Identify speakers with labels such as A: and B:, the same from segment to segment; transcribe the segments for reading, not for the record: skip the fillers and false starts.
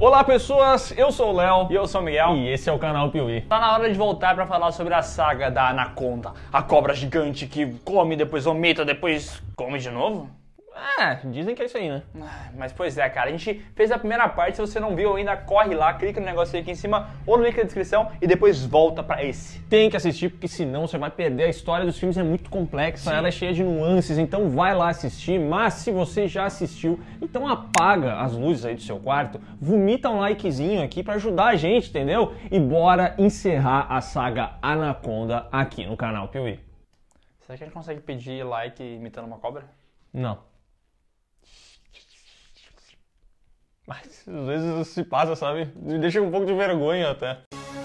A: Olá pessoas, eu sou o Léo
B: e eu sou o Miguel
A: e esse é o canal Piuí.
B: Tá na hora de voltar pra falar sobre a saga da Anaconda, a cobra gigante que come, depois vomita, depois come de novo?
A: Dizem que é isso aí, né?
B: Mas pois é, cara, a gente fez a primeira parte, se você não viu ainda, corre lá, clica no negócio aqui em cima ou no link da descrição e depois volta pra esse.
A: Tem que assistir, porque senão você vai perder. A história dos filmes é muito complexa, ela é cheia de nuances, então vai lá assistir. Mas se você já assistiu, então apaga as luzes aí do seu quarto, vomita um likezinho aqui pra ajudar a gente, entendeu? E bora encerrar a saga Anaconda aqui no canal Piuí.
B: Será que a gente consegue pedir like imitando uma cobra?
A: Não. Mas às vezes se passa, sabe? Me deixa um pouco de vergonha até.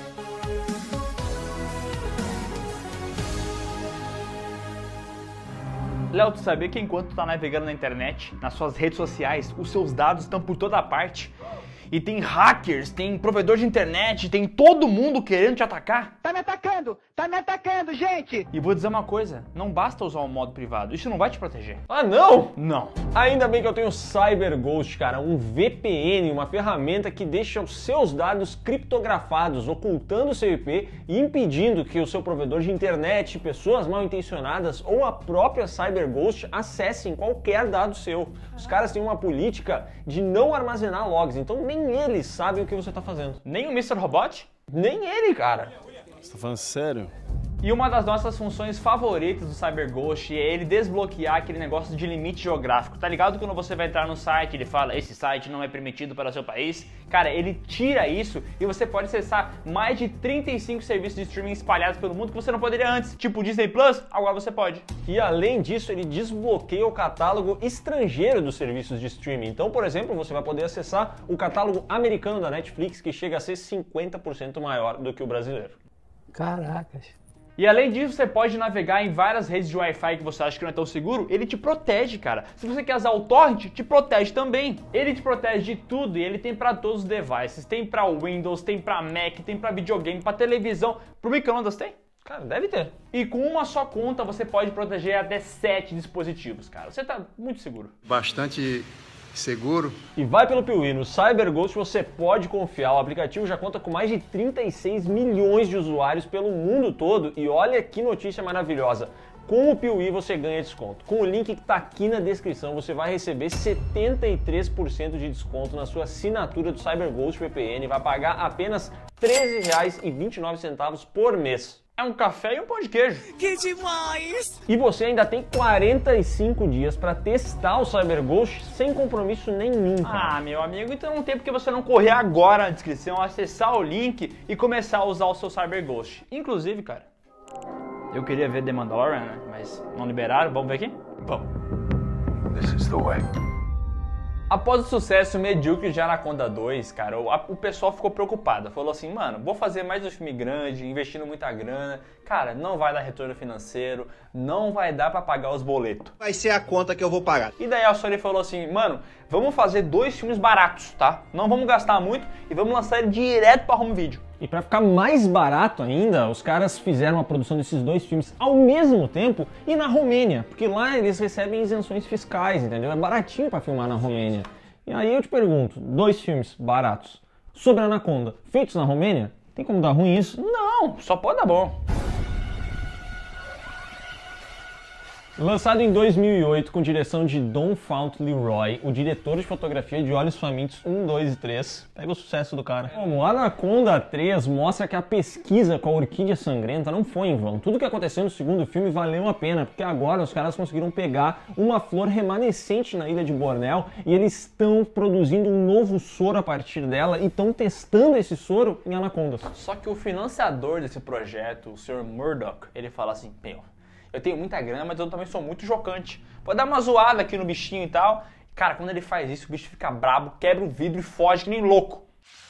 B: Léo, tu sabia que enquanto tu tá navegando na internet, nas suas redes sociais, os seus dados estão por toda parte? E tem hackers, tem provedor de internet, tem todo mundo querendo te atacar?
C: Tá me atacando, gente!
B: E vou dizer uma coisa, não basta usar o modo privado, isso não vai te proteger.
A: Ah, não?
B: Não.
A: Ainda bem que eu tenho o CyberGhost, cara, um VPN, uma ferramenta que deixa os seus dados criptografados, ocultando o seu IP e impedindo que o seu provedor de internet, pessoas mal intencionadas ou a própria CyberGhost acessem qualquer dado seu. Os caras têm uma política de não armazenar logs, então nem eles sabem o que você está fazendo.
B: Nem o Mr. Robot?
A: Nem ele, cara.
D: Você tá falando sério?
B: E uma das nossas funções favoritas do CyberGhost é ele desbloquear aquele negócio de limite geográfico. Tá ligado quando você vai entrar no site, ele fala, esse site não é permitido para o seu país? Cara, ele tira isso e você pode acessar mais de 35 serviços de streaming espalhados pelo mundo que você não poderia antes. Tipo Disney Plus, agora você pode.
A: E além disso, ele desbloqueia o catálogo estrangeiro dos serviços de streaming. Então, por exemplo, você vai poder acessar o catálogo americano da Netflix, que chega a ser 50% maior do que o brasileiro.
C: Caracas.
B: E além disso, você pode navegar em várias redes de Wi-Fi que você acha que não é tão seguro, ele te protege, cara. Se você quer usar o torrent, te protege também. Ele te protege de tudo e ele tem para todos os devices. Tem para Windows, tem para Mac, tem para videogame, para televisão. Pro micro-ondas tem?
A: Cara, deve ter.
B: E com uma só conta você pode proteger até 7 dispositivos, cara. Você tá muito seguro.
E: Bastante seguro.
A: E vai pelo Piuí, no CyberGhost você pode confiar. O aplicativo já conta com mais de 36 milhões de usuários pelo mundo todo. E olha que notícia maravilhosa. Com o Piuí você ganha desconto. Com o link que está aqui na descrição você vai receber 73% de desconto na sua assinatura do CyberGhost VPN. Vai pagar apenas R$ 13,29 por mês.
B: É um café e um pão de queijo.
C: Que demais!
A: E você ainda tem 45 dias para testar o CyberGhost sem compromisso nenhum. Cara.
B: Ah, meu amigo, então não tem porque você não correr agora na descrição, acessar o link e começar a usar o seu CyberGhost. Inclusive, cara, eu queria ver The Mandalorian, né? Mas não liberaram. Vamos ver aqui? Vamos.
E: This is the way.
B: Após o sucesso medíocre de Anaconda 2, cara, o pessoal ficou preocupado. Falou assim, mano, vou fazer mais um filme grande, investindo muita grana. Cara, não vai dar retorno financeiro, não vai dar pra pagar os boletos.
E: Vai ser a conta que eu vou pagar.
B: E daí a Sony falou assim, mano, vamos fazer 2 filmes baratos, tá? Não vamos gastar muito e vamos lançar ele direto pra home video.
A: E para ficar mais barato ainda, os caras fizeram a produção desses 2 filmes ao mesmo tempo e na Romênia, porque lá eles recebem isenções fiscais, entendeu? É baratinho para filmar na Romênia. E aí eu te pergunto, 2 filmes baratos sobre Anaconda, feitos na Romênia, tem como dar ruim isso?
B: Não, só pode dar bom.
A: Lançado em 2008 com direção de Don Fount Leroy, o diretor de fotografia de Olhos Famintos 1, 2 e 3. Pega o sucesso do cara. Como Anaconda 3 mostra que a pesquisa com a orquídea sangrenta não foi em vão. Tudo que aconteceu no segundo filme valeu a pena, porque agora os caras conseguiram pegar uma flor remanescente na ilha de Bornéu e eles estão produzindo um novo soro a partir dela e estão testando esse soro em anacondas.
B: Só que o financiador desse projeto, o Sr. Murdoch, ele fala assim, meu, eu tenho muita grana, mas eu também sou muito jocante. Pode dar uma zoada aqui no bichinho e tal. Cara, quando ele faz isso, o bicho fica brabo, quebra o vidro e foge que nem louco.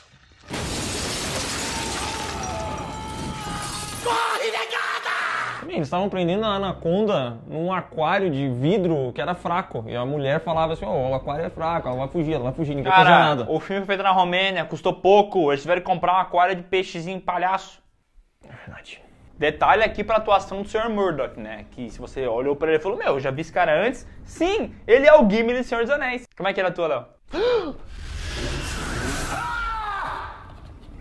C: Corre, negada!
A: Eles estavam prendendo a anaconda num aquário de vidro que era fraco. E a mulher falava assim, o aquário é fraco, ela vai fugir, ninguém fazia nada.
B: O filme foi feito na Romênia, custou pouco. Eles tiveram que comprar um aquário de peixezinho palhaço.
A: É verdade.
B: Detalhe aqui pra atuação do Sr. Murdoch, né? Que se você olhou pra ele e falou, meu, eu já vi esse cara antes. Sim, ele é o Gimli do Senhor dos Anéis. Como é que ele atua, Léo?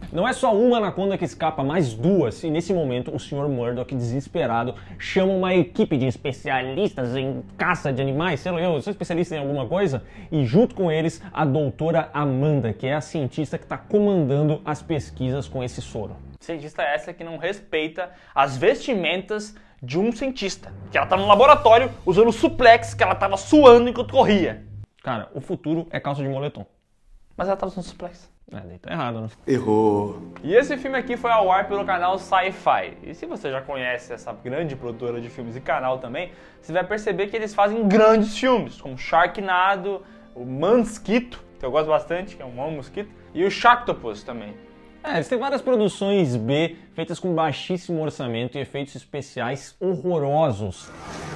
A: Não é só uma anaconda que escapa, mas duas. E nesse momento, o Sr. Murdoch, desesperado, chama uma equipe de especialistas em caça de animais. Sei lá, eu sou especialista em alguma coisa. E junto com eles, a doutora Amanda, que é a cientista que está comandando as pesquisas com esse soro.
B: Cientista essa que não respeita as vestimentas de um cientista. Que ela tá no laboratório usando suplex, que ela tava suando enquanto corria.
A: Cara, o futuro é calça de moletom.
B: Mas ela tava usando suplex.
A: Daí tá errado, né?
E: Errou.
B: E esse filme aqui foi ao ar pelo canal Sci-Fi. E se você já conhece essa grande produtora de filmes e canal também, você vai perceber que eles fazem grandes filmes, como Sharknado, o Mosquito, que eu gosto bastante, que é um bom mosquito, e o Sharktopus também.
A: Eles têm várias produções B feitas com baixíssimo orçamento e efeitos especiais horrorosos.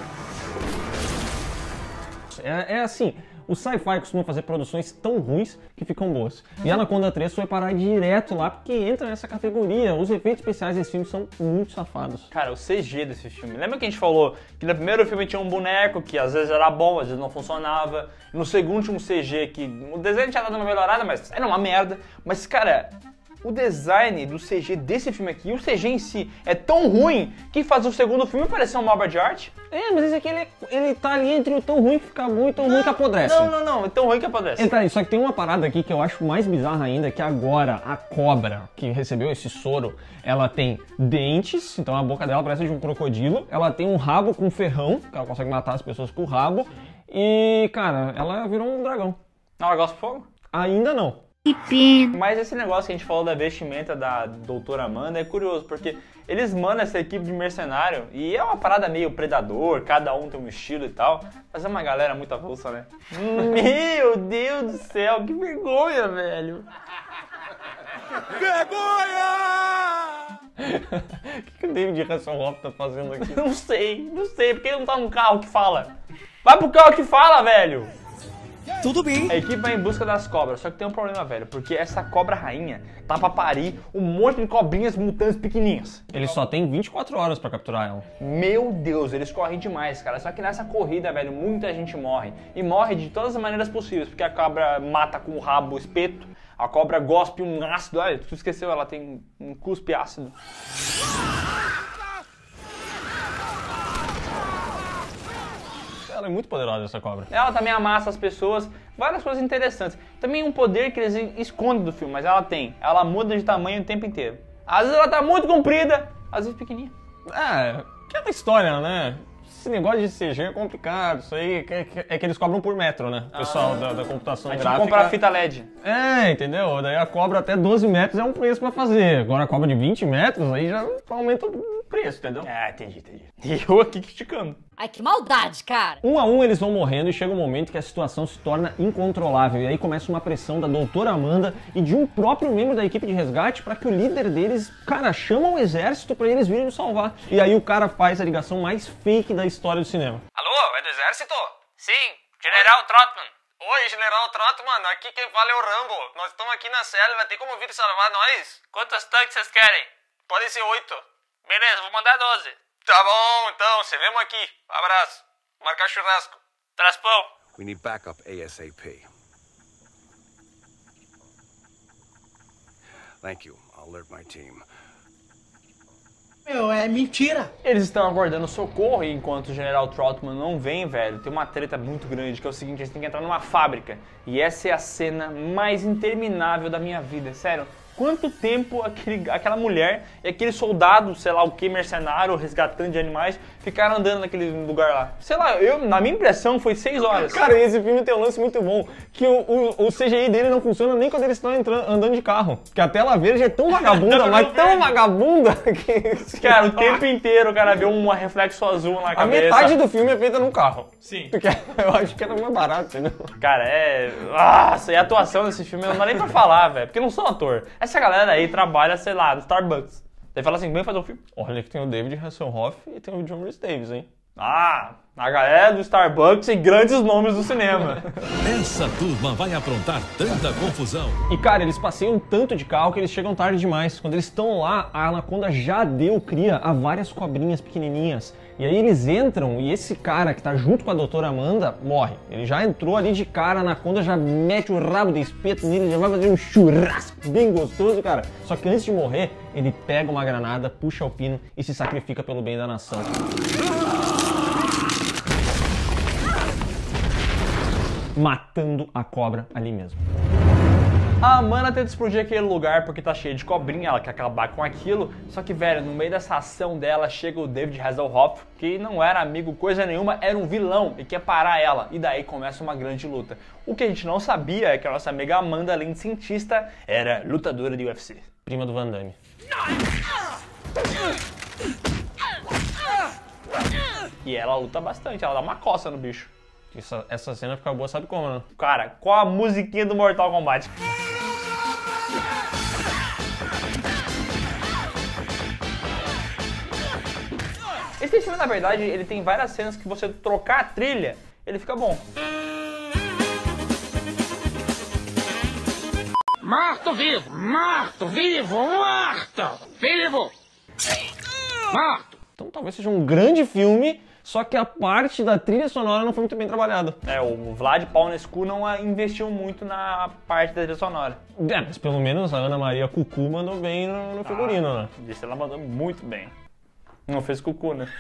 A: É assim, o Sci-Fi costuma fazer produções tão ruins que ficam boas. E Anaconda 3 foi parar direto lá porque entra nessa categoria. Os efeitos especiais desse filme são muito safados.
B: Cara, o CG desse filme. Lembra que a gente falou que no primeiro filme tinha um boneco que às vezes era bom, às vezes não funcionava. No segundo tinha um CG que o desenho tinha dado uma melhorada, mas era uma merda. Mas, cara, o design do CG desse filme aqui, o CG em si, é tão ruim que faz o segundo filme parecer uma obra de arte.
A: Mas esse aqui, ele tá ali entre o tão ruim que fica bom e tão ruim que apodrece.
B: Não, é tão ruim que apodrece.
A: Ele tá ali, só que tem uma parada aqui que eu acho mais bizarra ainda, que agora a cobra que recebeu esse soro, ela tem dentes, então a boca dela parece de um crocodilo, ela tem um rabo com ferrão, que ela consegue matar as pessoas com o rabo, e, cara, ela virou um dragão.
B: Ela gosta de fogo?
A: Ainda não.
B: Mas esse negócio que a gente falou da vestimenta da doutora Amanda é curioso, porque eles mandam essa equipe de mercenário e é uma parada meio predador, cada um tem um estilo e tal, mas é uma galera muito avulsa, né? Meu Deus do céu, que vergonha, velho!
C: Vergonha!
A: O que o David Hasselhoff tá fazendo aqui?
B: Não sei, porque ele não tá num carro que fala. Vai pro carro que fala, velho!
C: Tudo bem.
B: A equipe vai em busca das cobras, só que tem um problema, velho, porque essa cobra rainha tá pra parir um monte de cobrinhas mutantes pequenininhas.
A: Ele só tem 24 horas pra capturar ela.
B: Meu Deus, eles correm demais, cara. Só que nessa corrida, velho, muita gente morre. E morre de todas as maneiras possíveis, porque a cobra mata com o rabo espeto, a cobra gospe um ácido. Olha, tu esqueceu, ela tem um cuspe ácido.
A: Ela é muito poderosa, essa cobra.
B: Ela também amassa as pessoas, várias coisas interessantes. Também um poder que eles escondem do filme, mas ela tem. Ela muda de tamanho o tempo inteiro. Às vezes ela tá muito comprida, às vezes pequenininha.
A: Aquela história, né? Esse negócio de CG é complicado, isso aí é que eles cobram por metro, né? O pessoal da computação
B: A gente
A: gráfica.
B: comprar fita LED.
A: Entendeu? Daí a cobra até 12 metros é um preço pra fazer. Agora a cobra de 20 metros, aí já aumenta o preço, entendeu?
B: Entendi. E eu aqui criticando.
D: Ai, que maldade, cara!
A: Um a um eles vão morrendo e chega um momento que a situação se torna incontrolável. E aí começa uma pressão da doutora Amanda e de um próprio membro da equipe de resgate para que o líder deles, cara, chama o exército para eles virem nos salvar. E aí o cara faz a ligação mais fake da história do cinema.
B: Alô, é do exército? Sim, General Trotman.
A: Oi, General Trotman, aqui quem fala é o Rambo. Nós estamos aqui na selva, tem como vir salvar nós?
B: Quantos tanques vocês querem?
A: Podem ser 8.
B: Beleza, vou mandar 12.
A: Tá bom, então, se vemos aqui. Abraço. Marcar churrasco.
B: Traspão.
E: We need backup ASAP. Thank you. I'll alert my team.
C: Meu, é mentira.
B: Eles estão aguardando socorro e enquanto o General Trotman não vem, velho, tem uma treta muito grande que é o seguinte, eles têm que entrar numa fábrica. E essa é a cena mais interminável da minha vida, sério. Quanto tempo aquela mulher e aquele soldado, sei lá o que, mercenário, resgatante de animais, ficaram andando naquele lugar lá? Sei lá, na minha impressão foi 6 horas.
A: Cara, esse filme tem um lance muito bom, que o CGI dele não funciona nem quando eles estão andando de carro. Porque a tela verde é tão vagabunda, mas tão vagabunda que...
B: Cara, o tempo inteiro o cara vê um reflexo azul na cabeça.
A: A metade do filme é feita num carro.
B: Sim.
A: Porque eu acho que era mais barato, entendeu?
B: Cara, Nossa, e a atuação desse filme não dá nem pra falar, velho. Porque eu não sou ator. Essa galera aí trabalha, sei lá, no Starbucks. Daí fala assim, vem fazer um filme.
A: Olha que tem o David Hasselhoff e tem o John Rhys Davies, hein?
B: Ah, a galera do Starbucks e grandes nomes do cinema.
D: Essa turma vai aprontar tanta confusão.
A: E cara, eles passeiam tanto de carro que eles chegam tarde demais. Quando eles estão lá, a Anaconda já deu cria a várias cobrinhas pequenininhas. E aí eles entram e esse cara que tá junto com a doutora Amanda morre. Ele já entrou ali de cara, a Anaconda já mete o rabo de espeto nele, já vai fazer um churrasco bem gostoso, cara. Só que antes de morrer, ele pega uma granada, puxa o pino e se sacrifica pelo bem da nação. Matando a cobra ali mesmo.
B: A Amanda tenta explodir aquele lugar porque tá cheio de cobrinha, ela quer acabar com aquilo. Só que, velho, no meio dessa ação dela chega o David Hasselhoff, que não era amigo coisa nenhuma, era um vilão e quer parar ela. E daí começa uma grande luta. O que a gente não sabia é que a nossa amiga Amanda, além de cientista, era lutadora de UFC.
A: Prima do Van Damme.
B: E ela luta bastante, ela dá uma coça no bicho.
A: Essa cena fica boa, sabe como, né?
B: Cara, qual a musiquinha do Mortal Kombat? Esse filme, na verdade, ele tem várias cenas que você trocar a trilha, ele fica bom.
F: Morto vivo! Morto vivo! Morto vivo! Morto!
A: Então talvez seja um grande filme, só que a parte da trilha sonora não foi muito bem trabalhada.
B: O Vlad Paunescu não investiu muito na parte da trilha sonora.
A: Mas pelo menos a Ana Maria Cucu mandou bem no figurino, né?
B: Disse, ela mandou muito bem. Não fez cucu, né?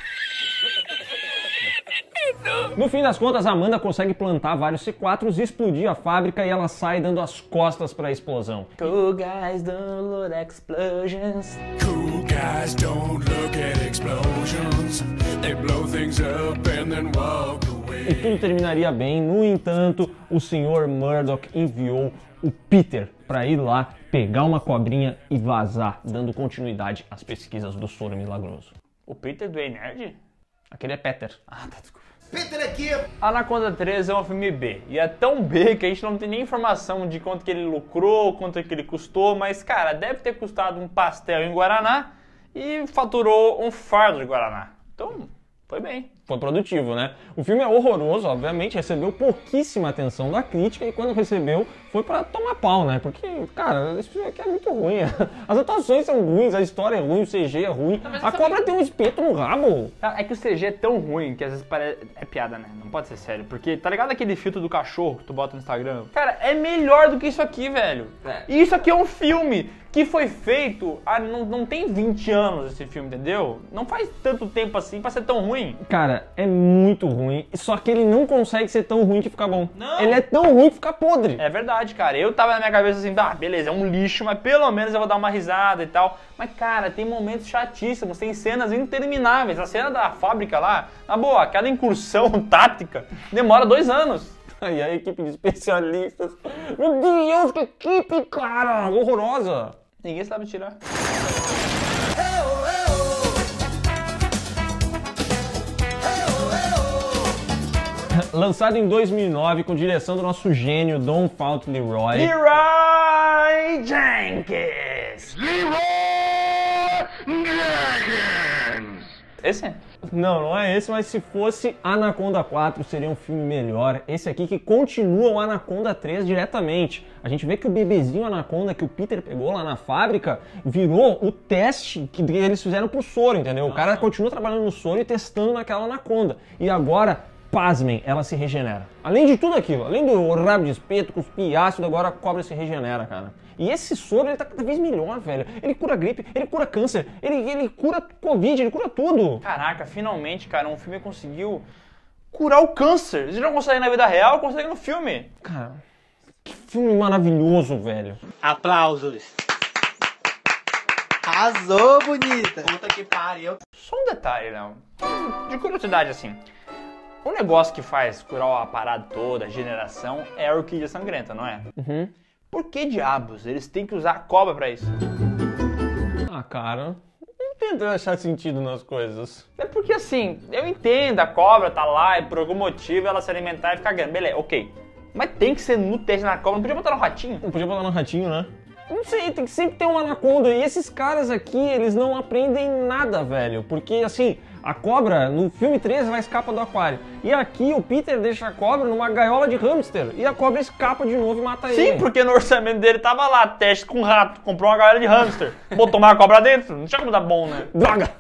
A: No fim das contas, a Amanda consegue plantar vários C4s, explodir a fábrica e ela sai dando as costas para a explosão.
B: Cool guys don't look at explosions.
E: Cool guys don't look at explosions. They blow things up and then walk away.
A: E tudo terminaria bem, no entanto, o Sr. Murdoch enviou o Peter para ir lá, pegar uma cobrinha e vazar, dando continuidade às pesquisas do soro milagroso.
B: O Peter do E-Nerd?
A: Aquele é Peter.
B: Ah, tá, desculpa.
C: Peter aqui!
B: Anaconda 3 é um filme B, e é tão B que a gente não tem nem informação de quanto que ele lucrou, quanto que ele custou, mas, cara, deve ter custado um pastel em Guaraná e faturou um fardo de Guaraná. Então, foi bem.
A: Foi produtivo, né? O filme é horroroso, obviamente, recebeu pouquíssima atenção da crítica e quando recebeu foi pra tomar pau, né? Porque, cara, esse filme aqui é muito ruim. As atuações são ruins, a história é ruim, o CG é ruim. A cobra tem um espeto no rabo.
B: É que o CG é tão ruim que às vezes parece... É piada, né? Não pode ser sério. Porque, tá ligado aquele filtro do cachorro que tu bota no Instagram? Cara, é melhor do que isso aqui, velho. E isso aqui é um filme que foi feito... não tem 20 anos esse filme, entendeu? Não faz tanto tempo assim pra ser tão ruim.
A: Cara, é muito ruim, só que ele não consegue ser tão ruim que fica bom. Não. Ele é tão ruim que fica podre.
B: É verdade, cara. Eu tava na minha cabeça assim, tá, beleza, é um lixo, mas pelo menos eu vou dar uma risada e tal. Mas, cara, tem momentos chatíssimos, tem cenas intermináveis. A cena da fábrica lá, na boa, aquela incursão tática demora 2 anos.
A: E a equipe de especialistas. Meu Deus, que equipe, cara! Horrorosa.
B: Ninguém sabe tirar.
A: Lançado em 2009 com direção do nosso gênio Don Fount Leroy.
B: Leroy Jenkins! Esse?
A: Não é esse, mas se fosse Anaconda 4 seria um filme melhor. Esse aqui que continua o Anaconda 3 diretamente. A gente vê que o bebezinho Anaconda que o Peter pegou lá na fábrica virou o teste que eles fizeram pro soro, entendeu? O cara continua trabalhando no soro e testando naquela Anaconda. E agora, pasmem, ela se regenera. Além de tudo aquilo, além do rabo de espeto, cuspir ácido, agora a cobra se regenera, cara. E esse soro, ele tá cada vez melhor, velho. Ele cura gripe, ele cura câncer, ele cura Covid, ele cura tudo.
B: Caraca, finalmente, cara, um filme conseguiu curar o câncer. Eles não conseguem na vida real, conseguem no filme.
A: Cara, que filme maravilhoso, velho.
C: Aplausos! Arrasou, bonita! Puta que pariu!
B: Só um detalhe, Léo. De curiosidade, assim. O negócio que faz curar a parada toda, a generação, é a orquídea sangrenta, não é?
A: Uhum.
B: Por que diabos eles têm que usar a cobra pra isso?
A: Ah, cara, não tenta achar sentido nas coisas.
B: É porque assim, eu entendo, a cobra tá lá e por algum motivo ela se alimentar e ficar grande. Beleza, ok. Mas tem que ser no teste na cobra, não podia botar no ratinho?
A: Não podia botar no ratinho, né? Não sei, tem que sempre ter uma anaconda. E esses caras aqui, eles não aprendem nada, velho. Porque, assim, A cobra, no filme 13, ela escapa do aquário. E aqui o Peter deixa a cobra numa gaiola de hamster. E a cobra escapa de novo e mata ele.
B: Sim, porque no orçamento dele tava lá, teste com rato. Comprou uma gaiola de hamster. Botou uma cobra dentro. Não tinha como dar bom, né?
A: Droga!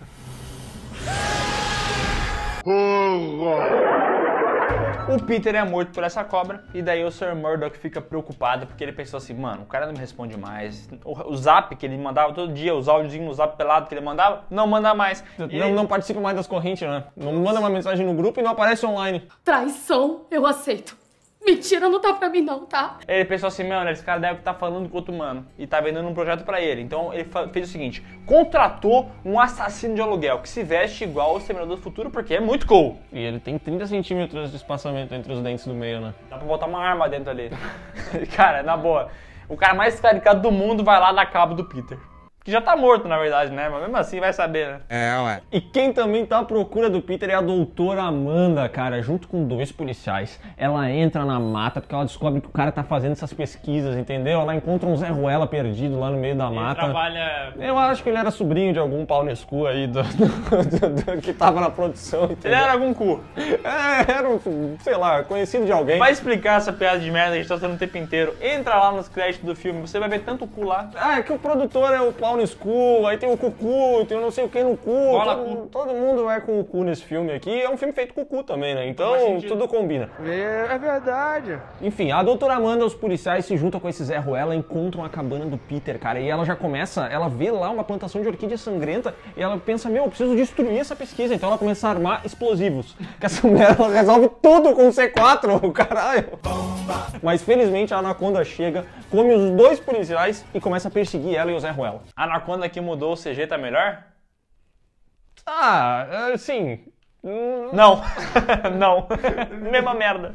B: O Peter é morto por essa cobra, e daí o Sr. Murdoch fica preocupado, porque ele pensou assim, mano, o cara não me responde mais. O zap que ele mandava todo dia, os áudiozinhos no zap pelado que ele mandava, não manda mais.
A: Não participa mais das correntes, né? Não manda uma mensagem no grupo e não aparece online.
G: Traição, eu aceito. Mentira, não tá pra mim não, tá?
B: Ele pensou assim, mano, esse cara deve estar falando com outro mano e tá vendendo um projeto pra ele. Então ele fez o seguinte, contratou um assassino de aluguel que se veste igual o Exterminador do Futuro porque é muito cool.
A: E ele tem 30 centímetros de espaçamento entre os dentes do meio, né?
B: Dá pra botar uma arma dentro ali. Cara, na boa, o cara mais caricado do mundo vai lá dar cabo do Peter. Que já tá morto, na verdade, né? Mas mesmo assim vai saber, né?
H: É, ué.
A: E quem também tá à procura do Peter é a doutora Amanda, cara, junto com 2 policiais. Ela entra na mata porque ela descobre que o cara tá fazendo essas pesquisas, entendeu? Ela encontra um Zé Ruela perdido lá no meio da mata.
B: Ele trabalha...
A: Eu acho que ele era sobrinho de algum pau no escuro aí que tava na produção, entendeu?
B: Ele era algum cu.
A: Era um, sei lá, conhecido de alguém.
B: Vai explicar essa piada de merda que a gente tá fazendo o tempo inteiro. Entra lá nos créditos do filme, você vai ver tanto cu lá.
A: Ah, é que o produtor é o pau no escuro, aí tem o cucu, tem o não sei o que no cu. Todo mundo vai com o cu nesse filme aqui. É um filme feito com o cu também, né? Então tudo combina.
H: É verdade.
A: Enfim, a doutora Amanda, os policiais se juntam com esse Zé Ruela, encontram a cabana do Peter, cara. E ela já começa, ela vê lá uma plantação de orquídea sangrenta e ela pensa, meu, eu preciso destruir essa pesquisa. Então ela começa a armar explosivos. Que essa mulher, ela resolve tudo com C4, caralho. Mas felizmente a Anaconda chega, come os 2 policiais e começa a perseguir ela e o Zé Ruela.
B: A Anaconda que mudou o CG tá melhor?
A: Ah, sim.
B: Não. Não. Mesma merda.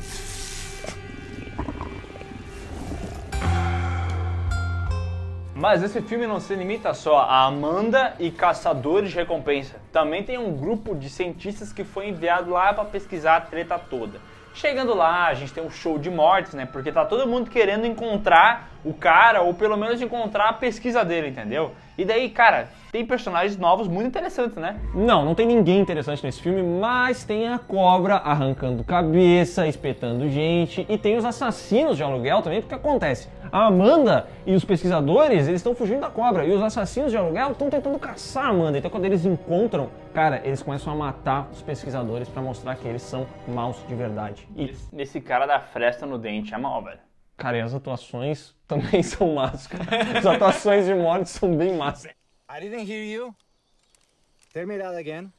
B: Mas esse filme não se limita só a Amanda e caçadores de recompensa. Também tem um grupo de cientistas que foi enviado lá pra pesquisar a treta toda. Chegando lá, a gente tem um show de mortes, né? Porque tá todo mundo querendo encontrar o cara, ou pelo menos encontrar a pesquisa dele, entendeu? E daí, cara, tem personagens novos muito interessantes, né?
A: Não tem ninguém interessante nesse filme, mas tem a cobra arrancando cabeça, espetando gente, e tem os assassinos de aluguel também, porque acontece. A Amanda e os pesquisadores, eles estão fugindo da cobra, e os assassinos de aluguel estão tentando caçar a Amanda. Então quando eles encontram, cara, eles começam a matar os pesquisadores pra mostrar que eles são maus de verdade. E
B: esse cara da fresta no dente é mal, velho.
A: cara, e as atuações também são más, cara. As atuações de morte são bem más.
H: I didn't hear you. Tell me that again.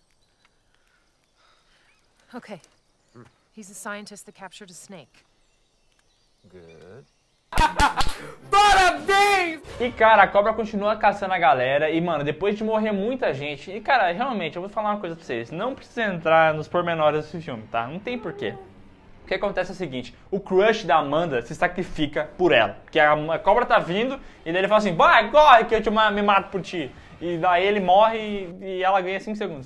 I: Okay. He's a scientist that captured a snake.
H: Good.
B: Parabéns! E cara, a cobra continua caçando a galera e, mano, depois de morrer muita gente... E cara, realmente, eu vou falar uma coisa pra vocês. Não precisa entrar nos pormenores desse filme, tá? Não tem porquê. O que acontece é o seguinte, o crush da Amanda se sacrifica por ela. Porque a cobra tá vindo e daí ele fala assim, vai, corre que eu me mato por ti. E daí ele morre e ela ganha 5 segundos.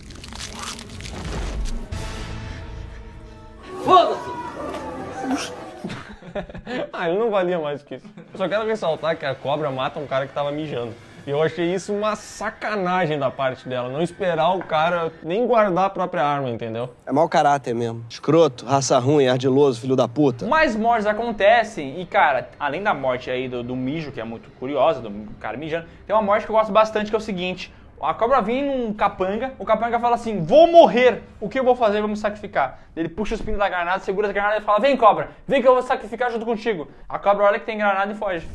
C: Foda-se!
A: Ah, ele não valia mais do que isso. Eu só quero ressaltar que a cobra mata um cara que tava mijando. E eu achei isso uma sacanagem da parte dela, não esperar o cara nem guardar a própria arma, entendeu?
J: É mau caráter mesmo. Escroto, raça ruim, ardiloso, filho da puta.
B: Mais mortes acontecem e, cara, além da morte aí do mijo, que é muito curiosa, do cara mijando, tem uma morte que eu gosto bastante, que é o seguinte. A cobra vem num capanga, o capanga fala assim, vou morrer, o que eu vou fazer? Vou me sacrificar. Ele puxa os pinos da granada, segura a granada e fala, vem cobra, vem que eu vou sacrificar junto contigo. A cobra olha que tem granada e foge.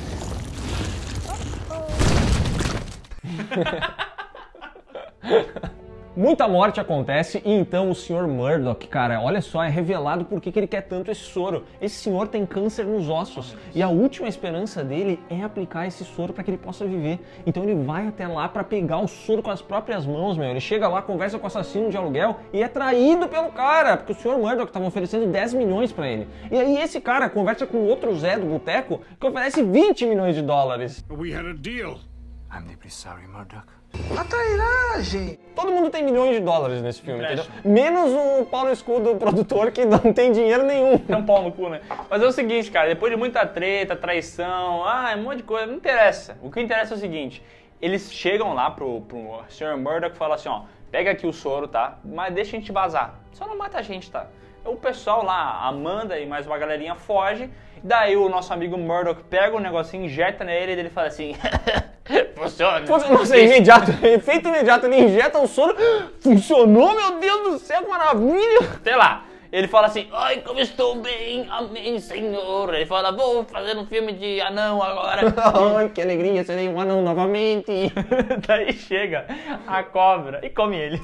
A: Muita morte acontece e então o Sr. Murdoch, cara, olha só, é revelado por que ele quer tanto esse soro. Esse senhor tem câncer nos ossos e a última esperança dele é aplicar esse soro para que ele possa viver. Então ele vai até lá para pegar o soro com as próprias mãos, meu. Ele chega lá, conversa com o assassino de aluguel e é traído pelo cara, porque o Sr. Murdoch estava oferecendo 10 milhões para ele. E aí esse cara conversa com outro Zé do boteco que oferece 20 milhões de dólares.
E: We had a deal.
H: I'm deeply sorry, Murdoch.
C: A trairagem!
A: Todo mundo tem milhões de dólares nesse filme, entendeu? Menos o pau no escudo do produtor que não tem dinheiro nenhum.
B: É um pau no cu, né? Mas é o seguinte, cara, depois de muita treta, traição, um monte de coisa, não interessa. O que interessa é o seguinte, eles chegam lá pro Sr. Murdoch e falam assim, ó, pega aqui o soro, tá? Mas deixa a gente vazar. Só não mata a gente, tá? O pessoal lá, a Amanda e mais uma galerinha foge. Daí o nosso amigo Murdoch pega o negocinho, injeta nele e ele fala assim... Funciona.
A: Nossa, é imediato, efeito imediato, ele injeta o soro. Funcionou, meu Deus do céu, que maravilha.
B: Sei lá. Ele fala assim, ai, como estou bem, amém, senhor. Ele fala, vou fazer um filme de anão agora.
A: Ai, que alegria, serei um anão novamente.
B: Daí chega a cobra e come ele.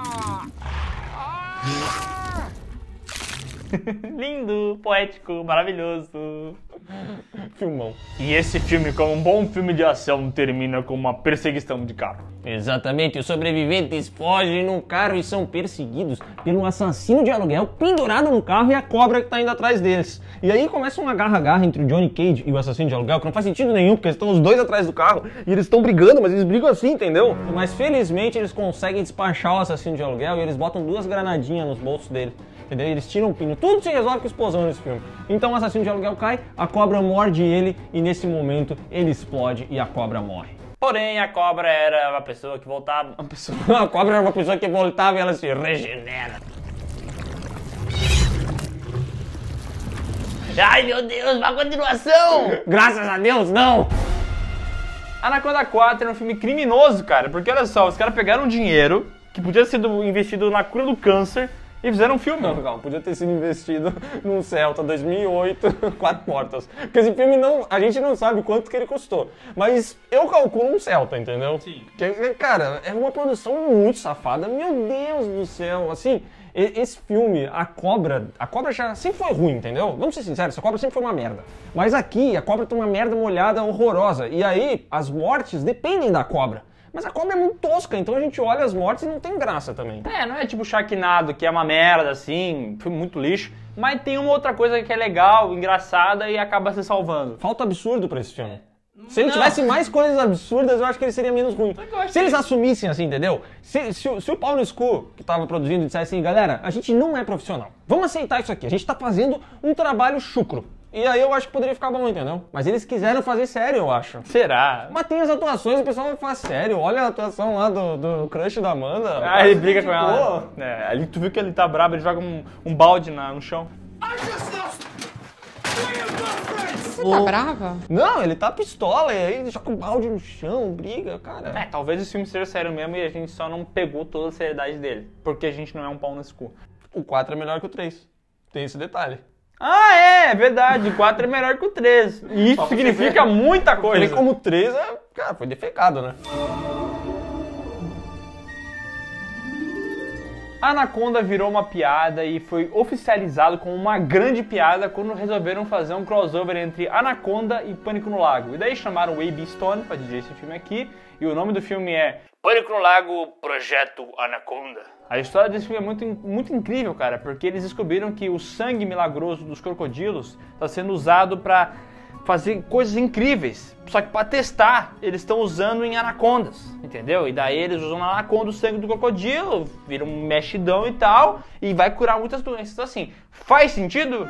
B: Lindo, poético, maravilhoso.
A: Filmão.
B: E esse filme, como um bom filme de ação, termina com uma perseguição de carro.
A: Exatamente, os sobreviventes fogem num carro e são perseguidos pelo assassino de aluguel pendurado no carro e a cobra que tá indo atrás deles. E aí começa uma garra-garra entre o Johnny Cage e o assassino de aluguel, que não faz sentido nenhum, porque eles estão os dois atrás do carro e eles estão brigando, mas eles brigam assim, entendeu? Mas felizmente eles conseguem despachar o assassino de aluguel e eles botam 2 granadinhas nos bolsos dele. Entendeu? Eles tiram o pino, tudo se resolve com explosão nesse filme. Então o assassino de aluguel cai, a cobra morde ele e nesse momento ele explode e a cobra morre.
B: Porém, a cobra era uma pessoa que voltava...
A: A cobra era uma pessoa que voltava e ela se regenera.
B: Ai meu Deus, uma continuação!
A: Graças a Deus, não!
B: Anaconda 4 é um filme criminoso, cara, porque olha só, os caras pegaram dinheiro que podia ter sido investido na cura do câncer e fizeram um filme.
A: Não, calma, podia ter sido investido num Celta 2008, 4 portas. Porque esse filme não, a gente não sabe quanto que ele custou. Mas eu calculo um Celta, entendeu? Sim. Que, cara, é uma produção muito safada. Meu Deus do céu, assim, esse filme, a cobra já sempre foi ruim, entendeu? Vamos ser sinceros, essa cobra sempre foi uma merda. Mas aqui, a cobra tem uma merda molhada horrorosa. E aí, as mortes dependem da cobra. Mas a cobra é muito tosca, então a gente olha as mortes e não tem graça também.
B: É, não é tipo Sharknado, que é uma merda, assim, foi muito lixo. Mas tem uma outra coisa que é legal, engraçada e acaba se salvando.
A: Falta absurdo pra esse filme. Se ele tivesse mais coisas absurdas, eu acho que ele seria menos ruim. Se eles assumissem assim, entendeu? Se o Paulo Scu, que tava produzindo, dissesse assim, galera, a gente não é profissional. Vamos aceitar isso aqui, a gente tá fazendo um trabalho chucro. E aí eu acho que poderia ficar bom, entendeu? Mas eles quiseram fazer sério, eu acho.
B: Será?
A: Mas tem as atuações, o pessoal faz sério. Olha a atuação lá do crush da Amanda.
B: Ah, ele briga com ela. É, ali tu viu que ele tá brabo, ele joga um balde no chão.
G: Você tá brava?
A: Não, ele tá pistola, e aí ele joga um balde no chão, briga, cara.
B: É, talvez esse filme seja sério mesmo e a gente só não pegou toda a seriedade dele. Porque a gente não é um pau no escuro.
A: O 4 é melhor que o 3. Tem esse detalhe.
B: Ah, é verdade. O 4 é melhor que o 3. E isso significa muita coisa.
A: Ele como 3, cara, foi defecado, né?
B: Anaconda virou uma piada e foi oficializado como uma grande piada quando resolveram fazer um crossover entre Anaconda e Pânico no Lago. E daí chamaram o A.B. Stone para dirigir esse filme aqui. E o nome do filme é Pânico no Lago, Projeto Anaconda. A história desse filme é muito incrível, cara, porque eles descobriram que o sangue milagroso dos crocodilos está sendo usado para fazer coisas incríveis. Só que para testar, eles estão usando em anacondas, entendeu? E daí eles usam na anaconda o sangue do crocodilo, vira um mexidão e tal, e vai curar muitas doenças. Então assim, faz sentido?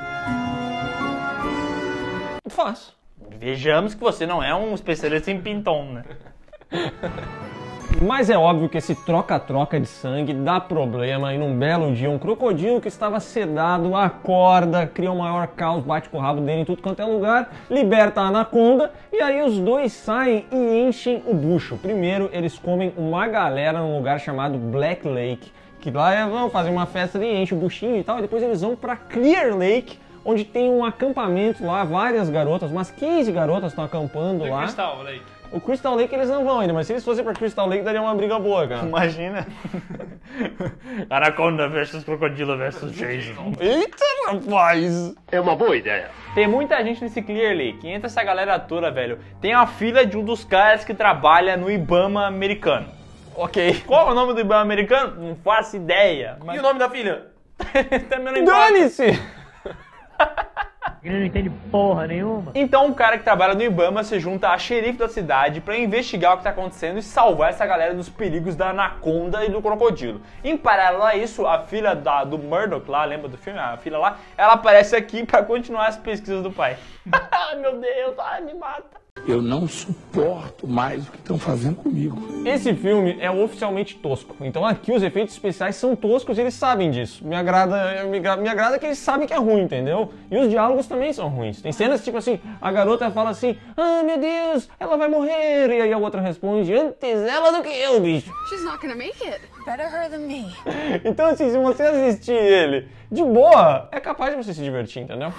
A: Faz.
B: Vejamos que você não é um especialista em pinton, né?
A: Mas é óbvio que esse troca-troca de sangue dá problema e num belo dia um crocodilo que estava sedado acorda, cria o maior caos, bate com o rabo dele em tudo quanto é lugar, liberta a anaconda e aí os dois saem e enchem o bucho. Primeiro eles comem uma galera num lugar chamado Black Lake, que lá vão fazer uma festa e enchem o buchinho e tal, e depois eles vão para Clear Lake, onde tem um acampamento lá, várias garotas, umas 15 garotas estão acampando lá.
B: Crystal Lake.
A: O Crystal Lake eles não vão ainda, mas se eles fossem pra Crystal Lake daria uma briga boa, cara.
B: Imagina. Anaconda versus crocodilo versus Jason.
A: Eita, rapaz!
F: É uma boa ideia.
B: Tem muita gente nesse Clear Lake. Entra essa galera toda, velho. Tem a filha de um dos caras que trabalha no Ibama americano.
A: Ok.
B: Qual é o nome do Ibama americano? Não faço ideia. Mas...
A: E o nome da filha?
B: Também não importa.
A: Dane-se!
K: Ele não entende porra nenhuma.
B: Então um cara que trabalha no Ibama se junta a xerife da cidade pra investigar o que tá acontecendo e salvar essa galera dos perigos da anaconda e do crocodilo. Em paralelo a isso, a filha do Murdoch lá, lembra do filme? A filha lá, ela aparece aqui pra continuar as pesquisas do pai. Ai meu Deus, ai me mata.
F: Eu não suporto suporto mais o que estão fazendo comigo.
A: Esse filme é oficialmente tosco. Então aqui os efeitos especiais são toscos e eles sabem disso. Me agrada que eles sabem que é ruim, entendeu? E os diálogos também são ruins. Tem cenas tipo assim, a garota fala assim, ah, meu Deus, ela vai morrer. E aí a outra responde, antes ela do que eu, bicho.
L: She's not gonna make it. Better her than me.
A: Então assim, se você assistir ele de boa, é capaz de você se divertir, entendeu?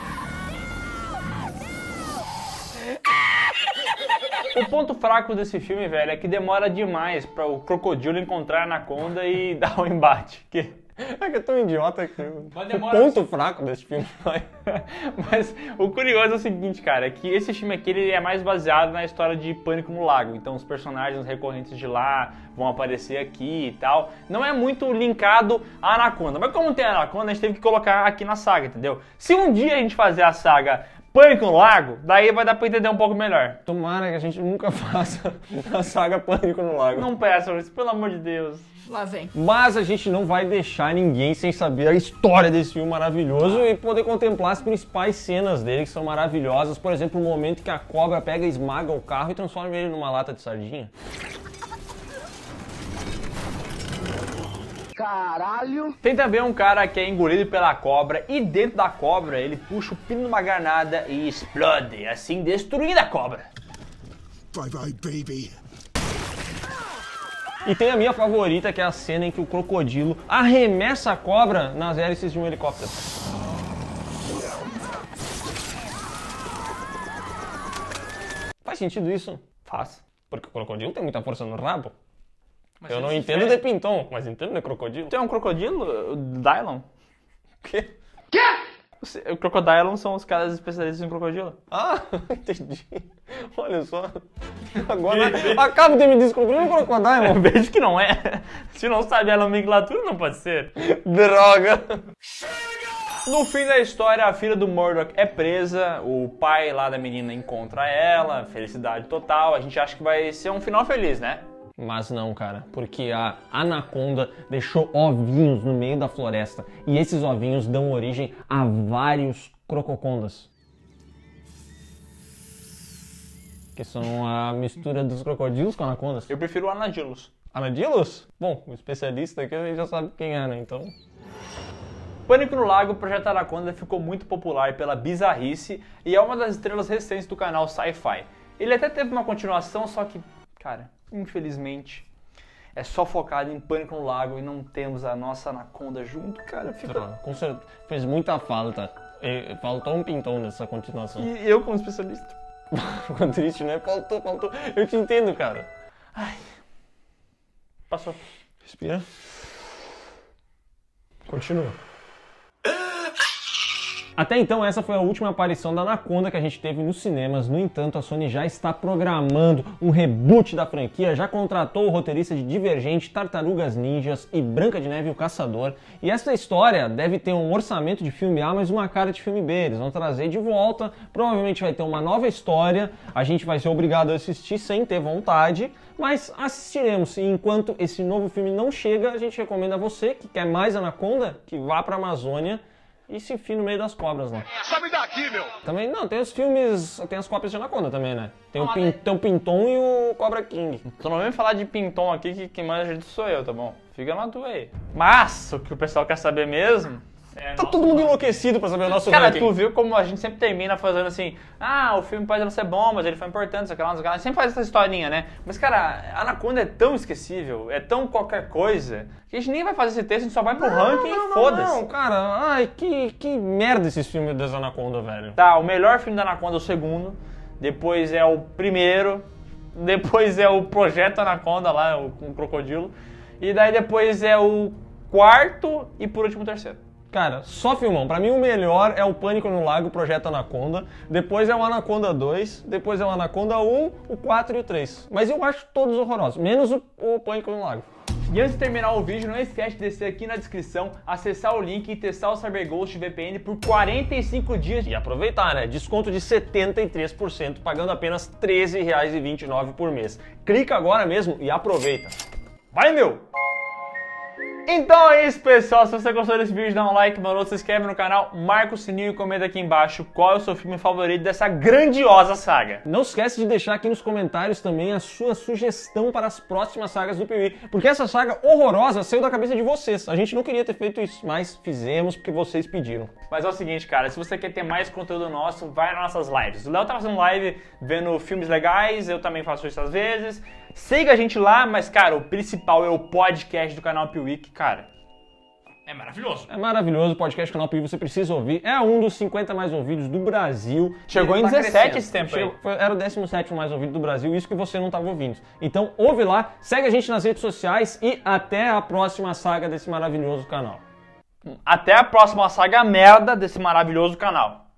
B: O ponto fraco desse filme, velho, é que demora demais pra o crocodilo encontrar a anaconda e dar o embate.
A: É que é tão idiota que o ponto fraco desse filme.
B: Mas o curioso é o seguinte, cara, é que esse filme aqui ele é mais baseado na história de Pânico no Lago. Então os personagens recorrentes de lá vão aparecer aqui e tal. Não é muito linkado à anaconda. Mas como tem a anaconda, a gente teve que colocar aqui na saga, entendeu? Se um dia a gente fazer a saga Pânico no Lago, daí vai dar pra entender um pouco melhor.
A: Tomara que a gente nunca faça a saga Pânico no Lago.
B: Não peçam isso, pelo amor de Deus.
L: Lá vem.
A: Mas a gente não vai deixar ninguém sem saber a história desse filme maravilhoso e poder contemplar as principais cenas dele, que são maravilhosas. Por exemplo, o momento que a cobra pega, esmaga o carro e transforma ele numa lata de sardinha.
C: Caralho!
B: Tem também um cara que é engolido pela cobra e dentro da cobra ele puxa o pino de uma granada e explode, assim destruindo a cobra.
F: Bye bye, baby.
A: E tem a minha favorita, que é a cena em que o crocodilo arremessa a cobra nas hélices de um helicóptero. Faz sentido isso?
B: Faz.
A: Porque o crocodilo tem muita força no rabo.
B: Mas
A: eu não entendo de pinton, mas entendo de crocodilo.
B: Tem um crocodilo? O Dylon?
A: O quê?
B: O Crocodylon são os caras especialistas em crocodilo.
A: Ah, entendi. Olha só. Agora acabo de me descobrir um crocodilo.
B: Vejo que não é. Se não sabe a nomenclatura, não pode ser.
A: Droga.
B: No fim da história, a filha do Murdoch é presa, o pai lá da menina encontra ela, felicidade total. A gente acha que vai ser um final feliz, né?
A: Mas não, cara, porque a anaconda deixou ovinhos no meio da floresta e esses ovinhos dão origem a vários crococondas. Que são a mistura dos crocodilos com anacondas.
B: Eu prefiro o Anadilus.
A: Anadilus? Bom, o especialista aqui a gente já sabe quem é, né? Então...
B: Pânico no Lago, o Projeto Anaconda ficou muito popular pela bizarrice e é uma das estrelas recentes do canal Sci-Fi. Ele até teve uma continuação, só que, cara, infelizmente, é só focado em Pânico no Lago e não temos a nossa Anaconda junto, cara.
A: Com certeza, fez muita falta. Faltou um pintão nessa continuação.
B: E eu como especialista?
A: Ficou triste, né? Faltou. Eu te entendo, cara.
B: Ai. Passou.
A: Respira. Continua. Até então, essa foi a última aparição da Anaconda que a gente teve nos cinemas. No entanto, a Sony já está programando um reboot da franquia, já contratou o roteirista de Divergente, Tartarugas Ninjas e Branca de Neve e o Caçador. E essa história deve ter um orçamento de filme A, mas uma cara de filme B. Eles vão trazer de volta, provavelmente vai ter uma nova história, a gente vai ser obrigado a assistir sem ter vontade, mas assistiremos. E enquanto esse novo filme não chega, a gente recomenda a você que quer mais Anaconda, que vá para a Amazônia e se enfia no meio das cobras lá.
F: Sabe daqui, meu!
A: Também, não, tem os filmes, tem as cópias de Anaconda também, né? Tem o Pinton e o Cobra King.
B: Tu não vem falar de Pinton aqui, que quem manja disso sou eu, tá bom? Fica na tua aí. Mas, o que o pessoal quer saber mesmo...
A: Tá todo mundo enlouquecido pra saber o nosso
B: cara,
A: ranking.
B: Tu viu como a gente sempre termina fazendo assim, ah, o filme pode não ser bom, mas ele foi importante, sei lá, a gente sempre faz essa historinha, né? Mas, cara, a Anaconda é tão esquecível, é tão qualquer coisa, que a gente nem vai fazer esse texto, a gente só vai pro ranking e foda-se.
A: Não, cara, ai, que merda esses filmes das Anaconda, velho.
B: Tá, o melhor filme da Anaconda é o segundo, depois é o primeiro, depois é o Projeto Anaconda lá, com o crocodilo, e daí depois é o quarto e por último o terceiro.
A: Cara, só filmão. Pra mim o melhor é o Pânico no Lago, Projeto Anaconda. Depois é o Anaconda 2. Depois é o Anaconda 1, o 4 e o 3. Mas eu acho todos horrorosos, menos o Pânico no Lago.
B: E antes de terminar o vídeo, não esquece de descer aqui na descrição, acessar o link e testar o CyberGhost VPN por 45 dias.
A: E aproveitar, né? Desconto de 73%, pagando apenas R$13,29 por mês. Clica agora mesmo e aproveita. Vai, meu!
B: Então é isso, pessoal. Se você gostou desse vídeo, dá um like, mano, se inscreve no canal, marca o sininho e comenta aqui embaixo qual é o seu filme favorito dessa grandiosa saga.
A: Não esquece de deixar aqui nos comentários também a sua sugestão para as próximas sagas do Piuí, porque essa saga horrorosa saiu da cabeça de vocês. A gente não queria ter feito isso, mas fizemos porque vocês pediram.
B: Mas é o seguinte, cara, se você quer ter mais conteúdo nosso, vai nas nossas lives. O Léo tá fazendo live vendo filmes legais, eu também faço isso às vezes. Siga a gente lá, mas, cara, o principal é o podcast do canal Piuí, que, cara, é maravilhoso.
A: É maravilhoso, o podcast do canal Piuí, você precisa ouvir. É um dos 50 mais ouvidos do Brasil.
B: Chegou em 17 esse tempo aí.
A: Era o 17º mais ouvido do Brasil, isso que você não estava ouvindo. Então, ouve lá, segue a gente nas redes sociais e até a próxima saga desse maravilhoso canal.
B: Até a próxima saga merda desse maravilhoso canal.